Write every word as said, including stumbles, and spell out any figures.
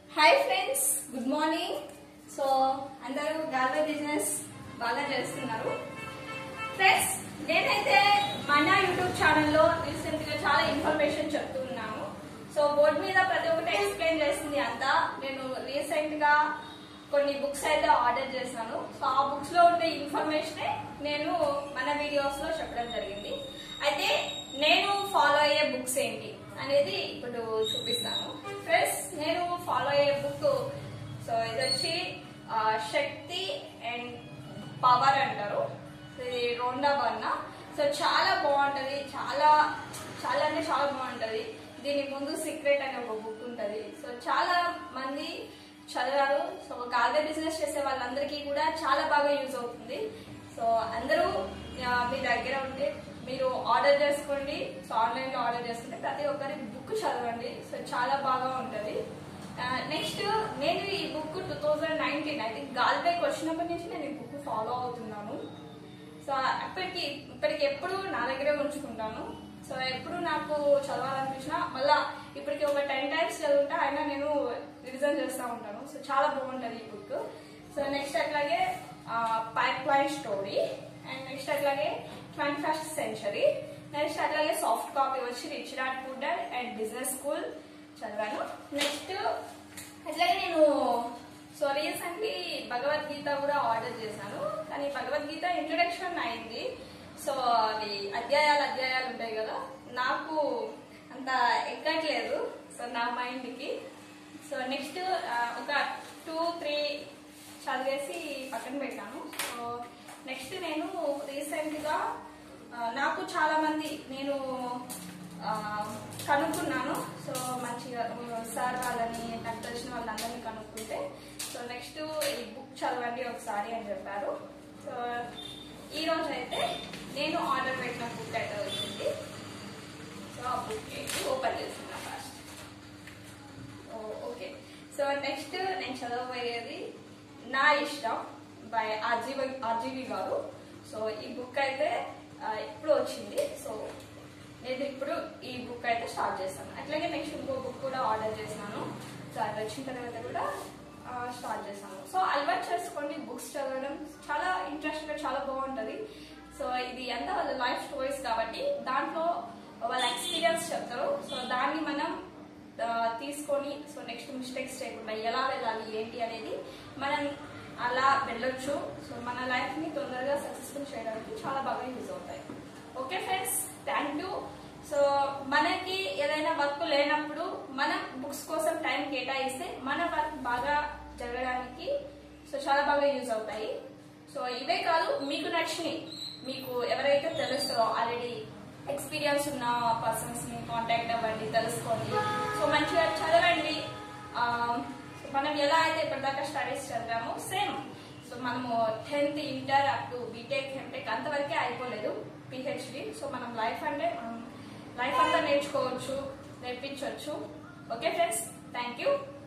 Hi friends, good morning. So అందరూ Galway business బాగా చేస్తున్నారు. ఫ్రెండ్స్, నేనైతే మన యూట్యూబ్ ఛానల్లో రీసెంట్ గా చాలా ఇన్ఫర్మేషన్ చెప్తున్నాను. సో బోర్డు మీద ప్రతి ఒక్కటి ఎక్స్ప్లెయిన్ చేసింది అంతా. నేను రీసెంట్ గా కొన్ని బుక్స్ అయితే ఆర్డర్ చేశాను. సో ఆ బుక్స్ లో ఉండే ఇన్ఫర్మేషన్ నేను మన వీడియోస్ లో చెప్పడం జరిగింది. అయితే నేను ఫాలో అయ్యే బుక్స్ ఏంటి అనేది ఇప్పుడు చూపిస్తాను. ఫ్రెండ్స్, నేను ఫాలో అయ్యే బుక్ సో ఇది వచ్చి శక్తి అండ్ పవర్ అంటారు. ఇది రోండా బర్నా. సో చాలా బాగుంటది, చాలా చాలా అంటే చాలా బాగుంటది. దీని ముందు సీక్రెట్ అనే ఒక బుక్ ఉంటది. సో చాలా మంది చదివారు. సో గాల్వే బిజినెస్ చేసే వాళ్ళందరికీ కూడా చాలా బాగా యూజ్ అవుతుంది. సో అందరూ మీ దగ్గర ఉంటే మీరు ఆర్డర్ చేసుకోండి. సో ఆన్లైన్ లో ఆర్డర్ చేసుకుంటే ప్రతి ఒక్కరి బుక్ చదవండి. సో చాలా బాగా ఉంటది. నెక్స్ట్, నేను ఈ book two thousand nineteen I think గాల్వేకి వచ్చినప్పటి నుంచి నేను ఈ బుక్ ఫాలో అవుతున్నాను. సో అప్పటికి ఇప్పటికి ఎప్పుడు నా దగ్గరే ఉంచుకుంటాను. సో ఎప్పుడు నాకు చదవాలనిపించినా మళ్ళా ఇప్పటికి ఒక టెన్ టైమ్స్ చదువుతా అయినా నేను రివిజన్ చేస్తూ ఉంటాను. సో చాలా బాగుంటది ఈ బుక్. సో నెక్స్ట్ అట్లాగే pipeline story and next అట్లాగే ట్వంటీ ఫస్ట్ సెంచరీ. నెక్స్ట్ అట్లాగే సాఫ్ట్ కాపీ వచ్చి rich dad poor dad and business school చదివాను. నెక్స్ట్ అట్లాగే నేను సో రీసెంట్లీ భగవద్గీత కూడా ఆర్డర్ చేశాను. కానీ భగవద్గీత ఇంట్రొడక్షన్ అయింది. సో అది అధ్యాయాలు అధ్యాయాలు ఉంటాయి కదా, నాకు అంత ఎక్కట్లేదు సో నా మైండ్కి. సో నెక్స్ట్ ఒక టూ త్రీ చదివేసి పక్కన పెట్టాను. సో నెక్స్ట్ నేను రీసెంట్గా నాకు చాలా మంది నేను కనుక్కున్నాను. సో మంచిగా సార్ వాళ్ళని నాకు తెలిసిన వాళ్ళందరినీ కనుక్కుంటే సో నెక్స్ట్ ఈ బుక్ చదవండి ఒకసారి అని చెప్పారు. సో ఈ రోజు అయితే నేను ఆర్డర్ పెట్టిన బుక్ అయితే వచ్చింది. సో ఆ బుక్ ఓపెన్ చేస్తున్నా ఫస్ట్. ఓకే, సో నెక్స్ట్ నేను చదవబోయేది నా ఇష్టం బై ఆర్జీవి ఆర్జీవి గారు. సో ఈ బుక్ అయితే ఇప్పుడు వచ్చింది. సో నేను ఇప్పుడు ఈ బుక్ అయితే స్టార్ట్ చేస్తాను. అట్లాగే నెక్స్ట్ ఇంకో బుక్ కూడా ఆర్డర్ చేశాను. సో అది వచ్చిన తర్వాత కూడా స్టార్ట్ చేశాను. సో అలవాటు చేసుకోండి బుక్స్ చదవడం. చాలా ఇంట్రెస్ట్ గా చాలా బాగుంటది. సో ఇది అంతా వాళ్ళ లైఫ్ స్టోరీస్ కాబట్టి దాంట్లో వాళ్ళ ఎక్స్పీరియన్స్ చెప్తారు. సో దాన్ని మనం తీసుకొని సో నెక్స్ట్ మిస్టేక్స్ చేయకుండా ఎలా వెళ్ళాలి ఏంటి అనేది మనం అలా వెళ్ళొచ్చు. సో మన లైఫ్ ని తొందరగా సక్సెస్ఫుల్ చేయడానికి చాలా బాగా యూజ్ అవుతాయి. Okay friends, thank you. So మనకి ఏదైనా వర్క్ లేనప్పుడు మనం బుక్స్ కోసం టైం కేటాయిస్తే మన వర్క్ బాగా జరగడానికి సో చాలా బాగా యూజ్ అవుతాయి. సో ఇవే కాదు, మీకు నచ్చినవి మీకు ఎవరైతే తెలుస్తారో ఆల్రెడీ ఎక్స్పీరియన్స్ ఉన్న పర్సన్స్ ని కాంటాక్ట్ అవ్వండి, తెలుసుకోండి. సో మంచిగా చదవండి. మనం ఎలా అయితే ఇప్పటిదాకా స్టడీస్ చదివామో సేమ్ సో మనము tenth inter up to BTech MTech అంతవరకే అయిపోలేదు పిహెచ్డి. సో మనం లైఫ్ అంటే మనం లైఫ్ అంతా నేర్చుకోవచ్చు, నేర్పించవచ్చు. Okay friends, thank you.